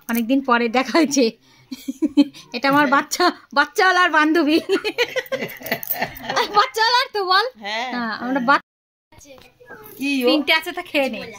অনেকদিন পরে দেখা হয়েছে। এটা আমার বাচ্চাওয়ালার বান্ধবী। বাচ্চাওয়ালার তো বল। হ্যাঁ আমরা তিনটে আছে তা খেয়ে নে।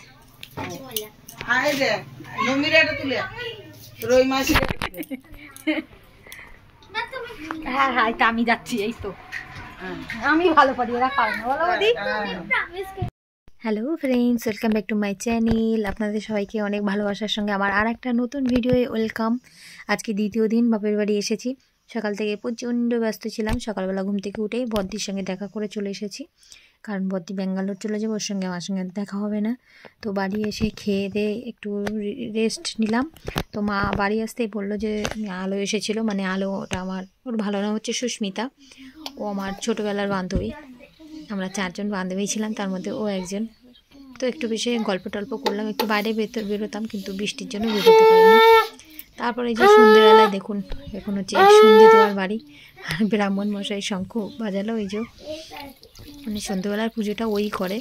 হ্যাঁ হ্যাঁ এটা আমি যাচ্ছি, এই তো আমি ভালো পারি, এরা পারে না বলো দিদি। Hello friends, welcome back to my channel. আপনাদের সবাইকে অনেক ভালোবাসার সঙ্গে আমার আর একটা নতুন ভিডিওয়ে ওয়েলকাম। আজকে দ্বিতীয় দিন বাপের বাড়ি এসেছি। সকাল থেকে প্রচণ্ড ব্যস্ত ছিলাম। সকালবেলা ঘুম থেকে উঠেই বদ্দির সঙ্গে দেখা করে চলে এসেছি, কারণ বদ্দি ব্যাঙ্গালোর চলে যাবে, ওর সঙ্গে আমার সঙ্গে দেখা হবে না। তো বাড়ি এসে খেয়ে দিয়ে একটু রেস্ট নিলাম। তো মা বাড়ি আসতেই বললো যে আলো এসেছিলো, মানে আলোটা আমার ওর ভালো নাম হচ্ছে সুস্মিতা, ও আমার ছোটোবেলার বান্ধবী। আমরা 4 জন বান্ধবী ছিলাম, তার মধ্যে ও একজন। তো একটু বেশি গল্প টল্প করলাম, একটু বাইরে বেরোতাম, কিন্তু বৃষ্টির জন্য বেরোতে পারিনি। তারপরে এই যে সন্ধ্যেবেলায় দেখুন, এখন হচ্ছে সন্ধ্যে দেওয়ার বাড়ি, আর ব্রাহ্মণ মশাই শঙ্খ বাজালো। ওই যে মানে সন্ধ্যেবেলার পুজোটা ওই করে,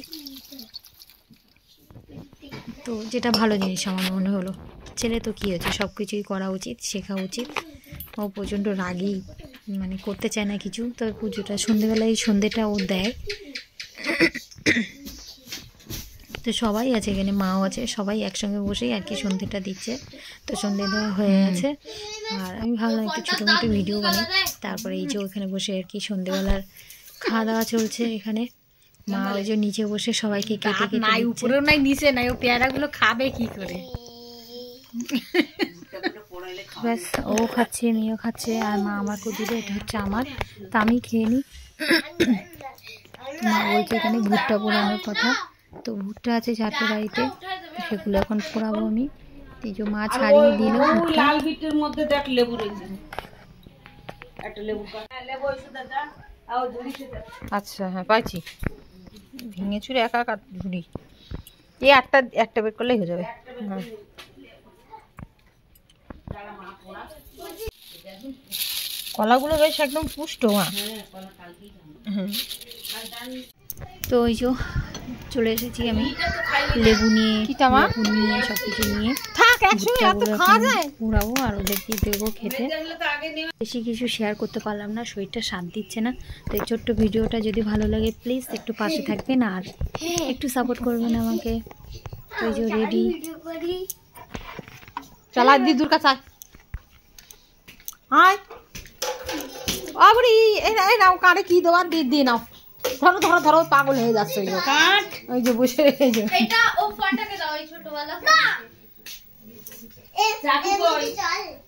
তো যেটা ভালো জিনিস আমার মনে হলো। ছেলে তো কী হচ্ছে, সব কিছুই করা উচিত, শেখা উচিত। ও প্রচণ্ড রাগী, মানে করতে চায় না কিছু। তো পুজোটা সন্ধ্যেবেলায় সন্ধ্যেটা ও দেয়। তো সবাই আছে এখানে, মাও আছে, সবাই একসঙ্গে বসেই আর কি সন্ধ্যেটা দিচ্ছে। তো সন্ধ্যে দেওয়া হয়ে গেছে, আর আমি ভাবলাম একটু ছোটো মোটো ভিডিও বানাই। তারপরে এই যে ওখানে বসে আর কি সন্ধ্যেবেলার খাওয়া দাওয়া চলছে এখানে। মা ওই যে নিচে বসে সবাইকে কেটে কেটে নাই, উপরেও নাই নিচে নাই, ও পেয়ারাগুলো খাবে কি করে। ব্যাস ও খাচ্ছে, মেয়েও খাচ্ছে, আর মা আমাকে দিলে, এটা হচ্ছে আমার, তা আমি খেয়ে নিই। মা বলছে এখানে ভুট্টা পোড়ানোর কথা, তো ভুট্টা আছে 4টে বাড়িতে, সেগুলো এখন পোড়াবো আমি। এই যে মা ছাড়িয়ে দিল ভুট্টা। আচ্ছা হ্যাঁ পাইছি, ভেঙে চুরে একা একা ঝুড়ি, এই একটা বের করলেই হয়ে যাবে। হ্যাঁ কলাগুলো বেশ একদম পুষ্ট। মা তো ওই যে চলে এসেছি আমি লেবু নিয়ে, সব কিছু নিয়ে পুরাবো আর ওদেরকে দেবো খেতে। বেশি কিছু শেয়ার করতে পারলাম না, শরীরটা সাথ দিচ্ছে না। তো এই ছোট্ট ভিডিওটা যদি ভালো লাগে প্লিজ একটু পাশে থাকবেন আর একটু সাপোর্ট করবেন আমাকে। তো এই যে রেডি, চলা দিদুর কাছে আয়। আবরি এই নাও কারে কি দেওয়ার দিয়ে নাও, ধরো ধরো ধরো, পাগল হয়ে যাচ্ছে। ওই যে বসে এটা ও ফটাকে দাও, এই ছোটবেলা না